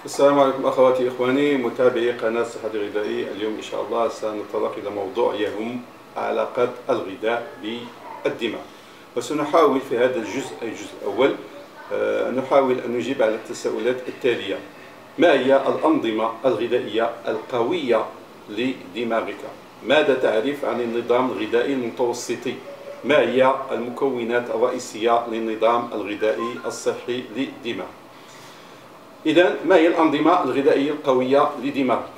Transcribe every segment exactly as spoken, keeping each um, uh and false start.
السلام عليكم أخواتي إخواني متابعي قناة صحة الغذائية. اليوم إن شاء الله سنتطرق إلى موضوع يهم علاقة الغذاء بالدماغ، وسنحاول في هذا الجزء أي الجزء الأول أن نحاول أن نجيب على التساؤلات التالية: ما هي الأنظمة الغذائية القوية لدماغك؟ ماذا تعرف عن النظام الغذائي المتوسطي؟ ما هي المكونات الرئيسية للنظام الغذائي الصحي للدماغ؟ إذن ما هي الأنظمة الغذائية القوية لدماغك؟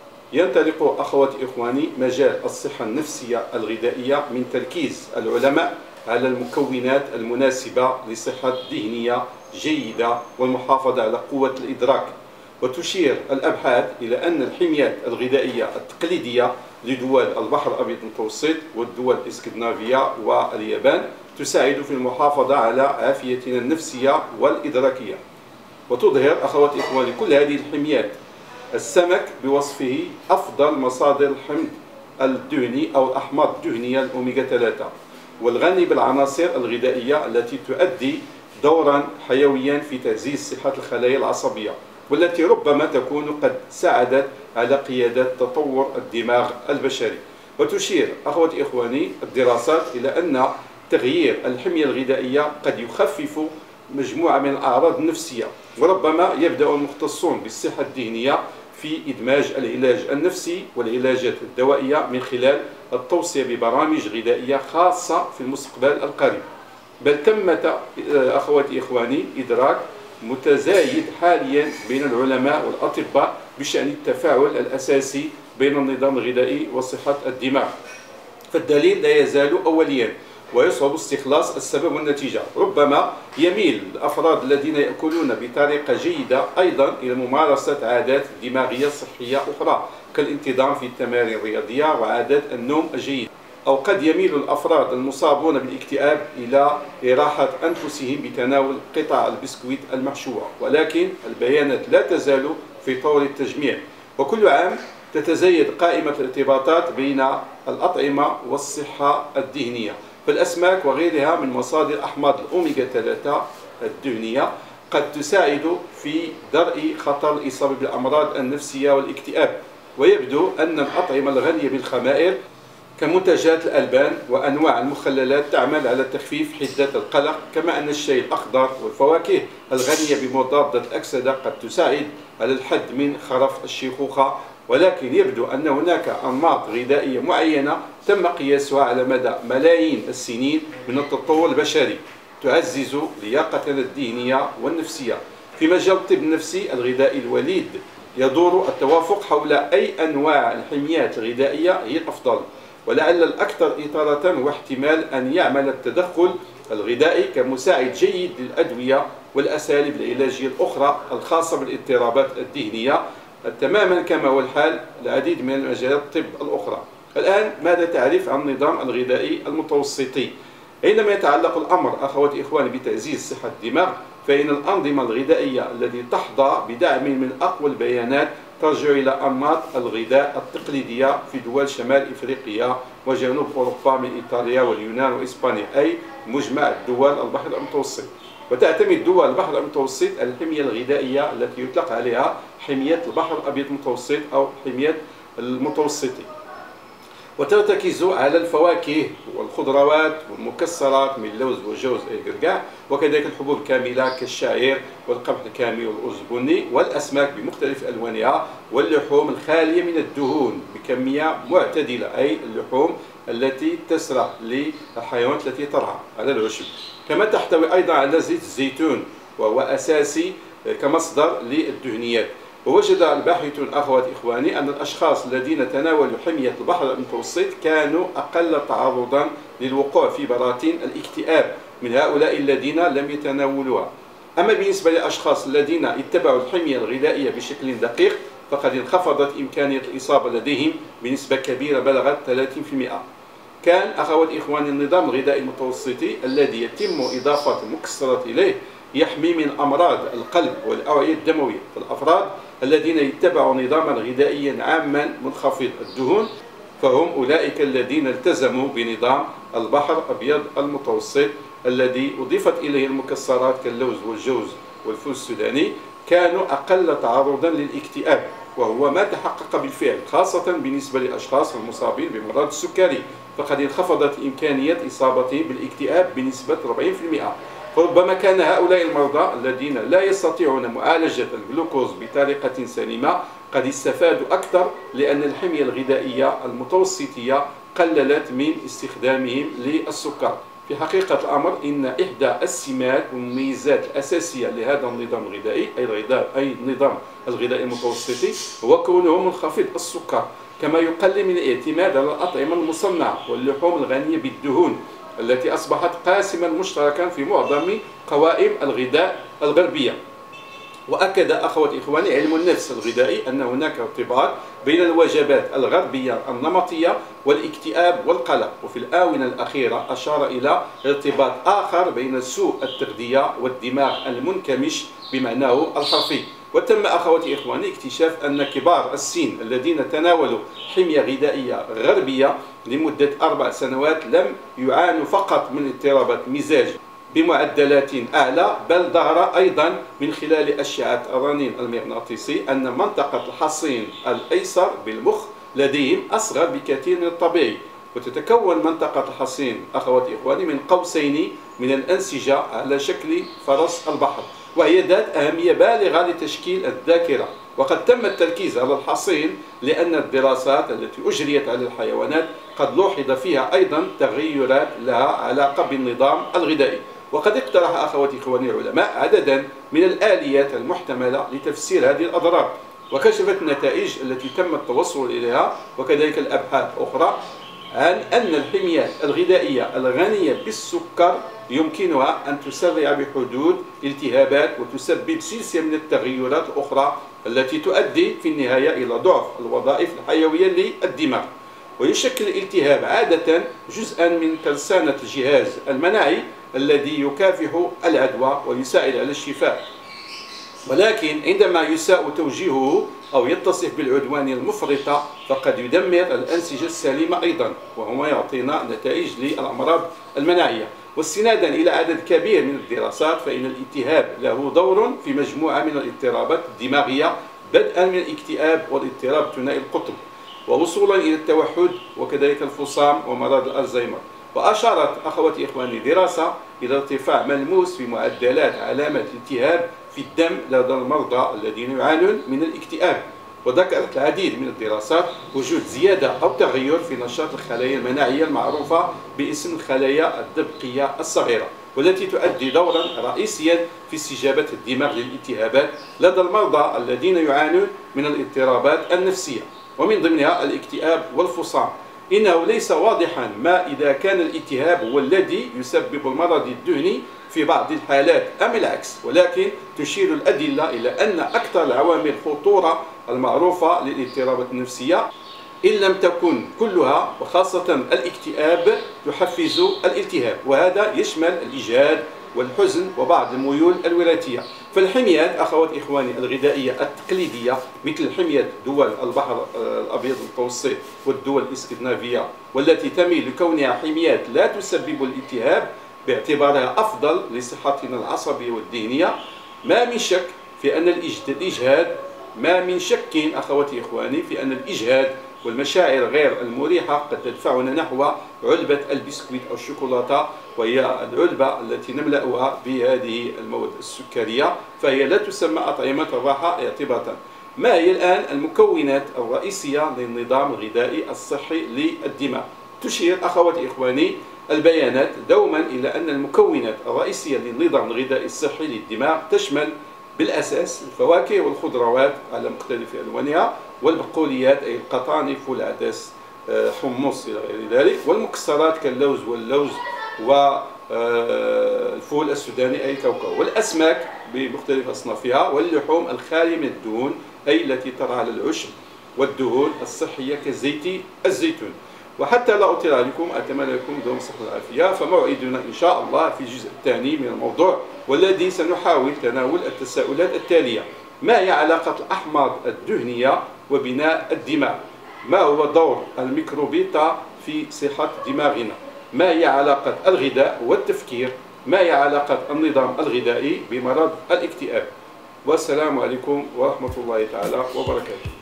ينطلق أخواتي إخواني مجال الصحة النفسية الغذائية من تركيز العلماء على المكونات المناسبة لصحة ذهنية جيدة والمحافظة على قوة الإدراك. وتشير الأبحاث إلى أن الحميات الغذائية التقليدية لدول البحر الأبيض المتوسط والدول الإسكندنافية واليابان تساعد في المحافظة على عافيتنا النفسية والإدراكية. وتظهر أخواتي إخواني كل هذه الحميات السمك بوصفه أفضل مصادر الحمض الدهني أو الأحماض الدهنية الأوميغا ثلاثة، والغني بالعناصر الغذائية التي تؤدي دورا حيويا في تعزيز صحة الخلايا العصبية، والتي ربما تكون قد ساعدت على قيادة تطور الدماغ البشري. وتشير أخواتي إخواني الدراسات إلى أن تغيير الحمية الغذائية قد يخفف مجموعة من الأعراض النفسية، وربما يبدأ المختصون بالصحة الذهنية في إدماج العلاج النفسي والعلاجات الدوائية من خلال التوصية ببرامج غذائية خاصة في المستقبل القريب. بل ثمة أخواتي إخواني إدراك متزايد حاليا بين العلماء والأطباء بشأن التفاعل الأساسي بين النظام الغذائي وصحة الدماغ، فالدليل لا يزال أوليا ويصعب استخلاص السبب والنتيجة. ربما يميل الأفراد الذين يأكلون بطريقة جيدة أيضا إلى ممارسة عادات دماغية صحية أخرى كالانتظام في التمارين الرياضية وعادات النوم الجيد. أو قد يميل الأفراد المصابون بالاكتئاب إلى إراحة أنفسهم بتناول قطع البسكويت المحشوة، ولكن البيانات لا تزال في طور التجميع، وكل عام تتزايد قائمة الارتباطات بين الأطعمة والصحة الذهنية. فالأسماك وغيرها من مصادر أحماض الأوميغا ثلاثة الدهنية قد تساعد في درء خطر الإصابة بالأمراض النفسية والاكتئاب. ويبدو أن الأطعمة الغنية بالخمائر كمنتجات الألبان وأنواع المخللات تعمل على تخفيف حدة القلق، كما أن الشاي الأخضر والفواكه الغنية بمضادة الأكسدة قد تساعد على الحد من خرف الشيخوخة. ولكن يبدو أن هناك أنماط غذائية معينة تم قياسها على مدى ملايين السنين من التطور البشري تعزز لياقتنا الذهنية والنفسية. في مجال الطب النفسي الغذائي الوليد يدور التوافق حول أي أنواع الحميات الغذائية هي الأفضل، ولعل الأكثر إثارة واحتمال أن يعمل التدخل الغذائي كمساعد جيد للأدوية والأساليب العلاجية الأخرى الخاصة بالاضطرابات الذهنية، تماما كما هو الحال العديد من مجالات الطب الأخرى. الآن ماذا تعرف عن النظام الغذائي المتوسطي؟ عندما يتعلق الأمر أخواتي إخواني بتعزيز صحة الدماغ، فإن الأنظمة الغذائية التي تحظى بدعم من أقوى البيانات ترجع إلى أنماط الغذاء التقليدية في دول شمال إفريقيا وجنوب أوروبا من إيطاليا واليونان وإسبانيا، أي مجمع دول البحر المتوسط. وتعتمد دول البحر المتوسط على الحمية الغذائية التي يطلق عليها حمية البحر الأبيض المتوسط أو حمية المتوسطي، وترتكز على الفواكه والخضروات والمكسرات من اللوز والجوز القرقاع، وكذلك الحبوب الكاملة كالشعير والقمح الكامل والأرز البني، والأسماك بمختلف ألوانها، واللحوم الخالية من الدهون بكمية معتدلة، أي اللحوم التي تسرع للحيوانات التي ترعى على العشب. كما تحتوي أيضا على زيت الزيتون وهو أساسي كمصدر للدهنيات. ووجد الباحثون أخوات إخواني أن الأشخاص الذين تناولوا حمية البحر المتوسط كانوا أقل تعرضا للوقوع في براثين الاكتئاب من هؤلاء الذين لم يتناولوها. أما بالنسبة للأشخاص الذين اتبعوا الحمية الغذائية بشكل دقيق فقد انخفضت إمكانية الإصابة لديهم بنسبة كبيرة بلغت ثلاثين بالمئة. كان أخوات إخواني النظام الغذائي المتوسطي الذي يتم إضافة المكسرات إليه يحمي من أمراض القلب والأوعية الدموية. فالأفراد الذين يتبعوا نظاما غذائيا عاما منخفض الدهون فهم أولئك الذين التزموا بنظام البحر الأبيض المتوسط الذي أضيفت إليه المكسرات كاللوز والجوز والفول السوداني، كانوا أقل تعرضا للاكتئاب، وهو ما تحقق بالفعل، خاصة بالنسبة للأشخاص المصابين بمرض السكري، فقد انخفضت إمكانية إصابتهم بالاكتئاب بنسبة أربعين بالمئة. فربما كان هؤلاء المرضى الذين لا يستطيعون معالجة الجلوكوز بطريقة سليمة قد استفادوا أكثر، لأن الحمية الغذائية المتوسطية قللت من استخدامهم للسكر. في حقيقة الأمر إن إحدى السمات والمميزات الأساسية لهذا النظام الغذائي أي الغذاء أي النظام الغذائي المتوسطي هو كونه منخفض السكر، كما يقلل من الاعتماد على الأطعمة المصنعة واللحوم الغنية بالدهون التي أصبحت قاسما مشتركا في معظم قوائم الغذاء الغربية. وأكد أخوة إخواني علم النفس الغذائي أن هناك ارتباط بين الوجبات الغربية النمطية والاكتئاب والقلق، وفي الآونة الأخيرة أشار إلى ارتباط آخر بين سوء التغذية والدماغ المنكمش بمعناه الحرفي. وتم أخوتي إخواني اكتشاف أن كبار السن الذين تناولوا حمية غذائية غربية لمدة أربع سنوات لم يعانوا فقط من اضطرابات مزاج بمعدلات أعلى، بل ظهر أيضا من خلال أشعة الرنين المغناطيسي أن منطقة الحصين الأيسر بالمخ لديهم أصغر بكثير من الطبيعي. وتتكون منطقة الحصين أخواتي إخواني من قوسين من الأنسجة على شكل فرس البحر، وهي ذات أهمية بالغة لتشكيل الذاكرة. وقد تم التركيز على الحصين لأن الدراسات التي أجريت على الحيوانات قد لوحظ فيها أيضا تغيرات لها علاقة بالنظام الغذائي. وقد اقترح أخواتي إخواني العلماء عددا من الآليات المحتملة لتفسير هذه الأضرار، وكشفت النتائج التي تم التوصل إليها وكذلك الأبحاث الأخرى عن أن الحميات الغذائية الغنية بالسكر يمكنها أن تسرع بحدوث التهابات وتسبب سلسلة من التغيرات الأخرى التي تؤدي في النهاية إلى ضعف الوظائف الحيوية للدماغ. ويشكل الالتهاب عادة جزءا من ترسانة الجهاز المناعي الذي يكافح العدوى ويساعد على الشفاء، ولكن عندما يساء توجيهه أو يتصف بالعدوان المفرطة فقد يدمر الأنسجة السليمة أيضا، وهو يعطينا نتائج للأمراض المناعية. واستنادا إلى عدد كبير من الدراسات فإن الالتهاب له دور في مجموعة من الاضطرابات الدماغية، بدءا من الاكتئاب والاضطراب ثنائي القطب ووصولا إلى التوحد وكذلك الفصام ومرض الألزهايمر. وأشارت أخواتي إخواني دراسة إلى ارتفاع ملموس في معدلات علامات الالتهاب في الدم لدى المرضى الذين يعانون من الاكتئاب. وذكرت العديد من الدراسات وجود زيادة أو تغير في نشاط الخلايا المناعية المعروفة باسم الخلايا الدبقية الصغيرة، والتي تؤدي دورا رئيسيا في استجابة الدماغ للالتهابات لدى المرضى الذين يعانون من الاضطرابات النفسية، ومن ضمنها الاكتئاب والفصام. إنه ليس واضحا ما إذا كان الالتهاب هو الذي يسبب المرض الدهني في بعض الحالات أم العكس، ولكن تشير الأدلة إلى أن أكثر العوامل خطورة المعروفة للاضطرابات النفسية إن لم تكن كلها وخاصة الاكتئاب تحفز الالتهاب، وهذا يشمل الإجهاد والحزن وبعض الميول الوراثية. فالحميات أخوات إخواني الغذائية التقليدية مثل حمية دول البحر الأبيض المتوسط والدول الإسكندنافية والتي تميل لكونها حميات لا تسبب الالتهاب باعتبارها أفضل لصحتنا العصبية والذهنية، ما من شك في أن الإجهاد ما من شك أخواتي إخواني في أن الإجهاد والمشاعر غير المريحة قد تدفعنا نحو علبة البسكويت أو الشوكولاتة، وهي العلبة التي نملأها بهذه المواد السكرية، فهي لا تسمى أطعمة الراحة اعتباطا. ما هي الآن المكونات الرئيسية للنظام الغذائي الصحي للدماغ؟ تشير أخواتي إخواني البيانات دوما إلى أن المكونات الرئيسية للنظام الغذائي الصحي للدماغ تشمل بالأساس الفواكه والخضروات على مختلف ألوانها، والبقوليات أي القطانف والعدس حمص إلى غير ذلك، والمكسرات كاللوز واللوز والفول السوداني أي الكاوكاو، والأسماك بمختلف أصنافها، واللحوم الخالية من الدهون أي التي ترى على العشب، والدهون الصحية كزيت الزيتون. وحتى لا أطيل عليكم أتمنى لكم دوام الصحة والعافية، فموعدنا إن شاء الله في الجزء الثاني من الموضوع والذي سنحاول تناول التساؤلات التالية: ما هي علاقة الأحماض الدهنية وبناء الدماغ؟ ما هو دور الميكروبيتا في صحة دماغنا؟ ما هي علاقة الغذاء والتفكير؟ ما هي علاقة النظام الغذائي بمرض الاكتئاب؟ والسلام عليكم ورحمة الله تعالى وبركاته.